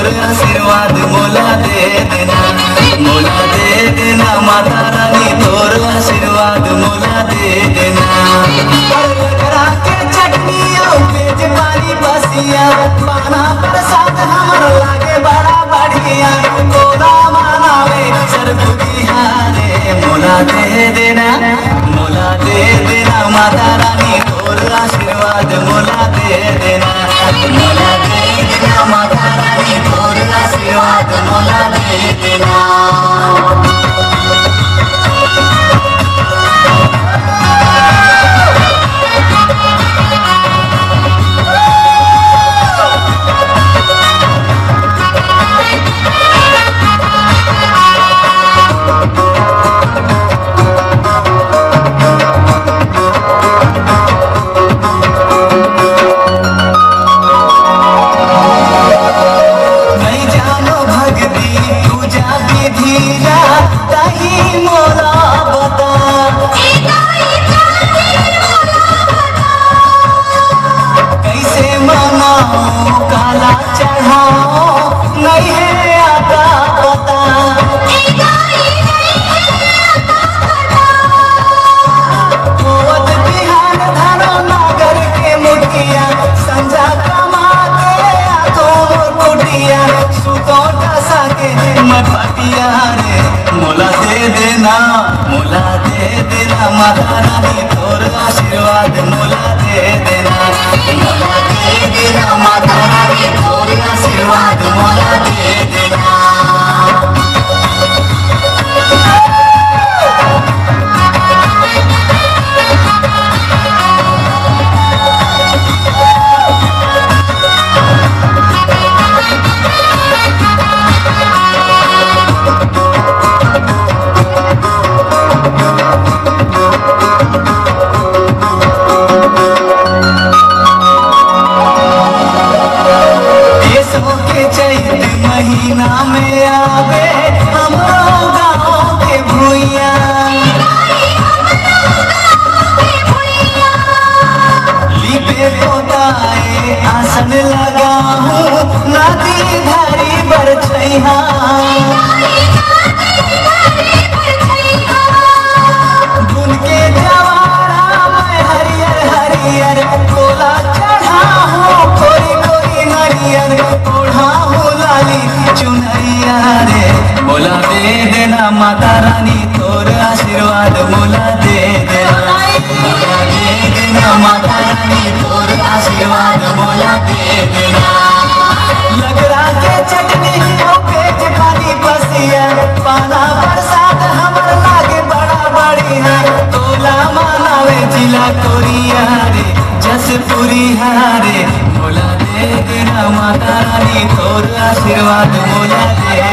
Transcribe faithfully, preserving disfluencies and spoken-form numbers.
आशीर्वाद मोला दे देना, मोला दे देना माता रानी तोर आशीर्वाद मोला दे देना। लगरा के चटनियों पेज पानी बसिया पाना प्रसाद हमर लागे बड़ा बढ़िया, तोरा मानावे सरगुदी हारे मोला दे देना, मोला दे देना माता रानी तोर आशीर्वाद मोला दे देना, मोला दे देना माता रानी तोर आशीर्वाद मोला दे देना। मोला दे देना, मोला दे देना माता रानी तोर आशीर्वाद मोला दे देना, मोला दे देना माता रानी तोर आशीर्वाद मोला दे देना। महीना में आवे हमरो गाँव के भुइया, लिपे पोताए आसन लगाहूँ नदी धारी बरछैया, बुन के जवारा में हरियर हरियर कोला चढ़ाहूँ कोरी कोरी नरियर ओढ़ाहूँ चुनरिया रे मोला दे देना माता रानी तोर आशीर्वाद मोला दे देना, मोला दे देना माता रानी तोर आशीर्वाद मोला दे देना। लगरा के चटनी पेज पानी बसिया पाना प्रसाद हमर लागे बड़ा बढ़िया, तोला मानावे जिला कोरिया रे जसपुरी हारे मोला दे देना माता रानी तोर आशीर्वाद मोला दे